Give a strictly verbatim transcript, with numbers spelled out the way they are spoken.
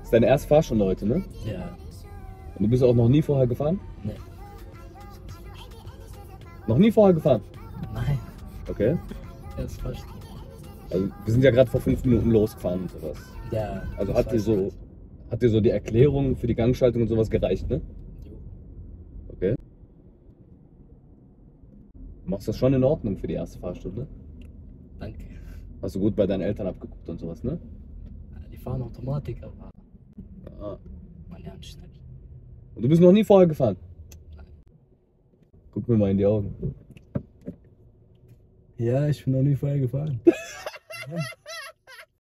ist deine erste Fahrstunde heute, ne? Ja. Und du bist auch noch nie vorher gefahren? Nee. Noch nie vorher gefahren? Nein. Okay. Das ist falsch. Also wir sind ja gerade vor fünf Minuten losgefahren und sowas. Ja. Also das hat dir weiß so, ich. hat dir so die Erklärung für die Gangschaltung und sowas gereicht, ne? Jo. Okay. Du machst das schon in Ordnung für die erste Fahrstunde? Danke. Hast du gut bei deinen Eltern abgeguckt und sowas, ne? Die fahren Automatik, aber Ah. man lernt schnell. Und du bist noch nie vorher gefahren? Guck mir mal in die Augen. Ja, ich bin noch nie vorher gefahren. Ja.